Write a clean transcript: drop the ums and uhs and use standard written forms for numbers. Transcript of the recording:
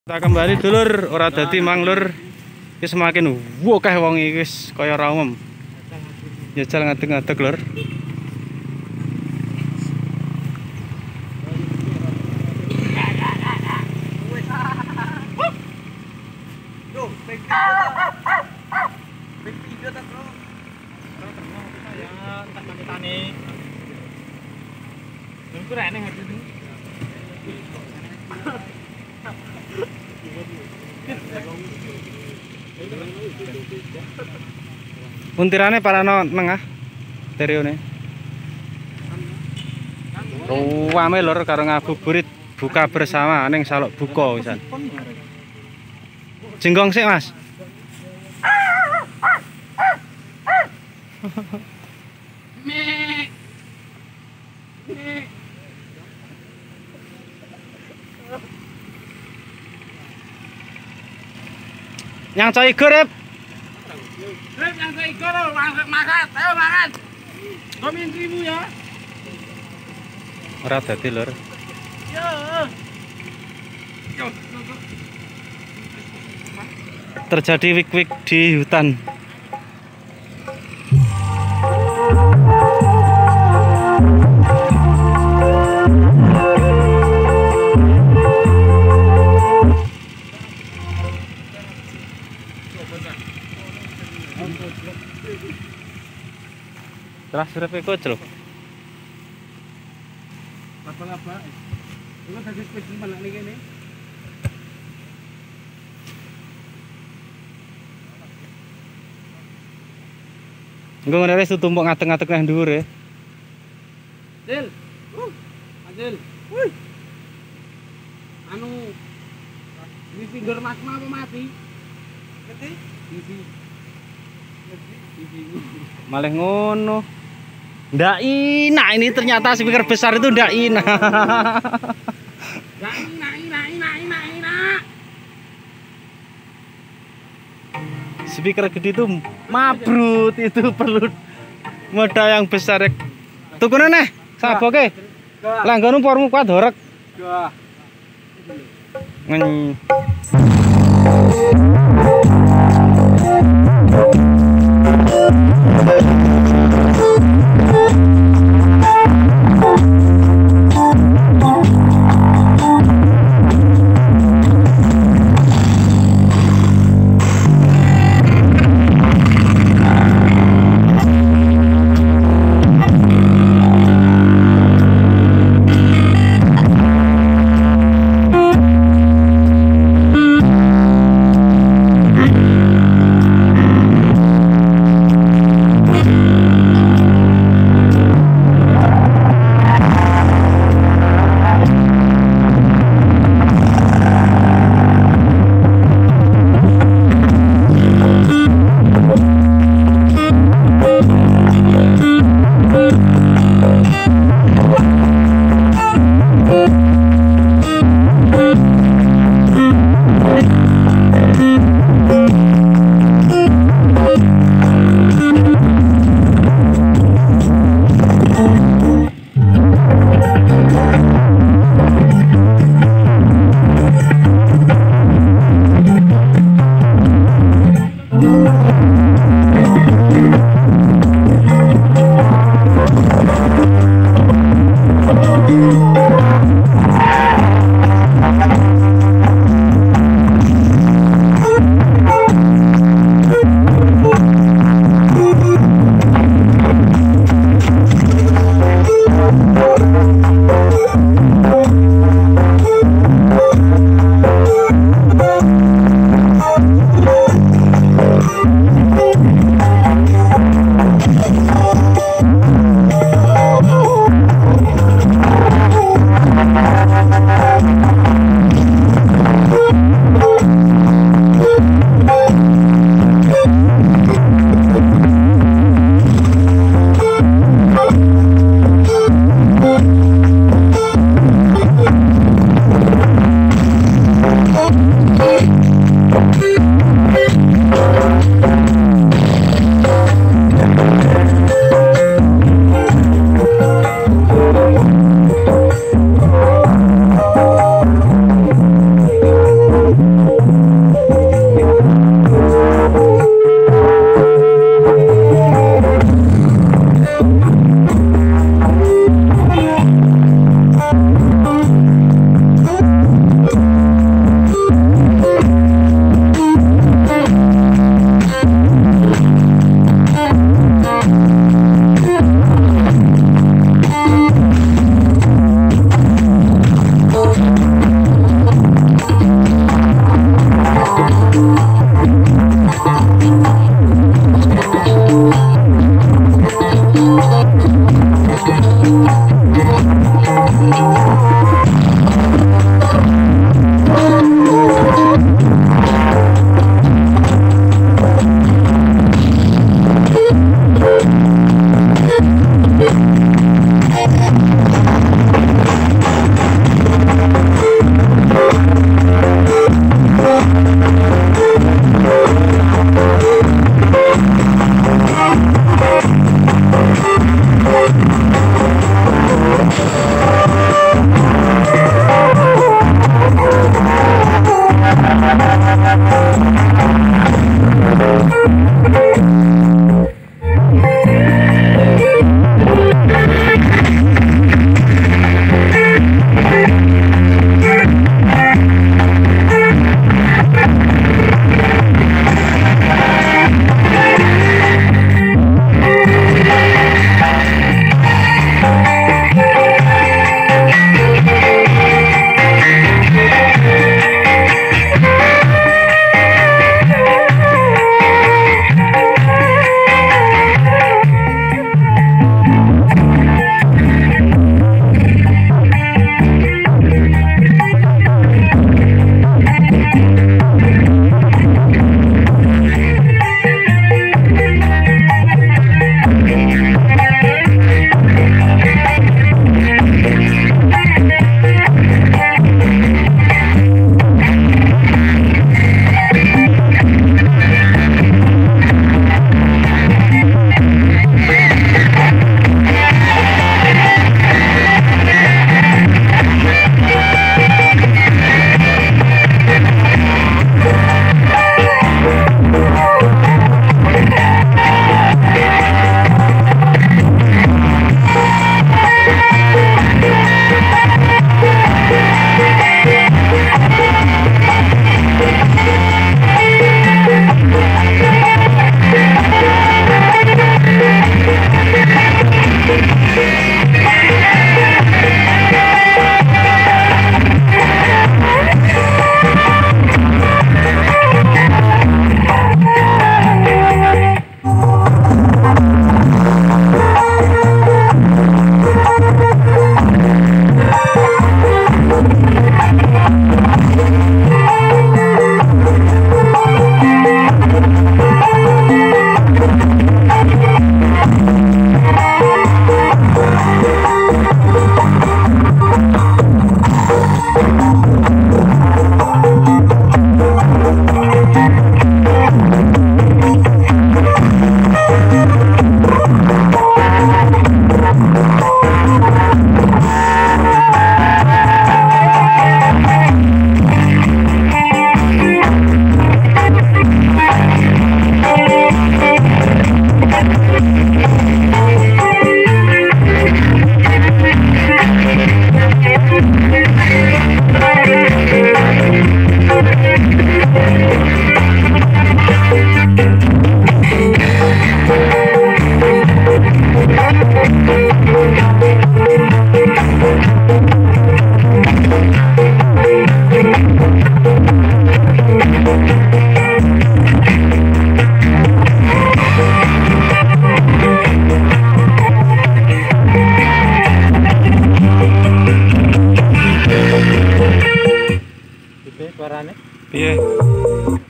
Kita kembali dulur, ora dadi mang lur. Iki semakin akeh wong iki wis kaya ora umum. Njajal ngadeg-ngadeg lur. Puntirane parano nengah terione. Ruame lur karo ngabuburit buka bersama ning Salok Buko wisan. Jenggong sik, Mas. Yang coy grip. Grip yang coy grip, makan, ayo makan. Komen 1000 ya. Ora dadi lur. Yo. Yo. Terjadi wik-wik di hutan. Terus surep kocok. Apa-apa. Itu tadi spesial mana nih kene? Engko ngene wis tumpuk ngadeg-ngadeg nang dhuwur ya. Adil. Adil. Wih. Anu ini finger magma apa mati? Mati? Isi. Malah ngono. Ndak enak ini ternyata speaker besar itu ndak enak. Enak. Speaker gede itu mabrut, itu perlu modal yang besar. Tukune neh, saboke. Langgono pormu kuat horek. Gah. Piye?